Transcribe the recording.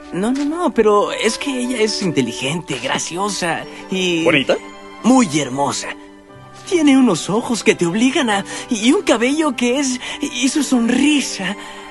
No, pero es que ella es inteligente, graciosa y... ¿Bonita? Muy hermosa. Tiene unos ojos que te obligan a... y un cabello que es... y su sonrisa...